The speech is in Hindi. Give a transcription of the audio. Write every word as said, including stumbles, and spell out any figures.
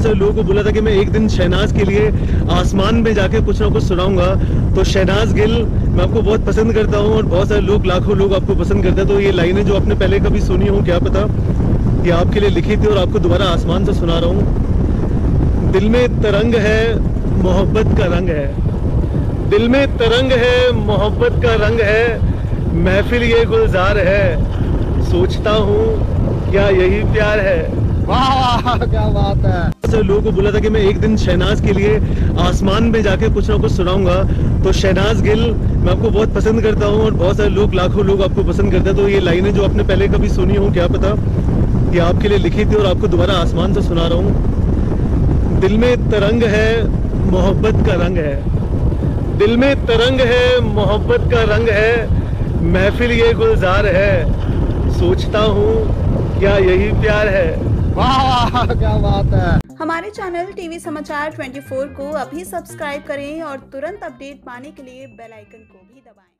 सारे लोगों को बोला था कि मैं एक दिन शहनाज के लिए आसमान में जाके कुछ ना कुछ सुनाऊंगा। तो शहनाज गिल मैं आपको बहुत पसंद करता हूँ और बहुत सारे लोग, लाखों लोग आपको पसंद करते हैं। तो ये लाइनें जो आपने पहले कभी सुनी हो क्या पता, ये आपके लिए लिखी थी और आपको दोबारा आसमान से सुना रहा हूँ। दिल में तरंग है, मोहब्बत का रंग है। दिल में तरंग है, मोहब्बत का रंग है। महफिल ये गुलजार है, सोचता हूँ क्या यही प्यार है। वाह क्या बात है। सर लोगों को बोला था कि मैं एक दिन शहनाज के लिए आसमान में जाके कुछ ना कुछ सुनाऊंगा। तो शहनाज गिल मैं आपको बहुत पसंद करता हूँ और बहुत सारे लोग, लाखों लोग आपको पसंद करते हैं। तो ये लाइनें जो आपने पहले कभी सुनी हो क्या पता, ये आपके लिए लिखी थी और आपको दोबारा आसमान से सुना रहा हूँ। दिल में तरंग है, मोहब्बत का रंग है। दिल में तरंग है, मोहब्बत का रंग है। महफिल ये गुलजार है, सोचता हूँ क्या यही प्यार है। वाह क्या बात है। हमारे चैनल टीवी समाचार चौबीस को अभी सब्सक्राइब करें और तुरंत अपडेट पाने के लिए बेल आइकन को भी दबाएं।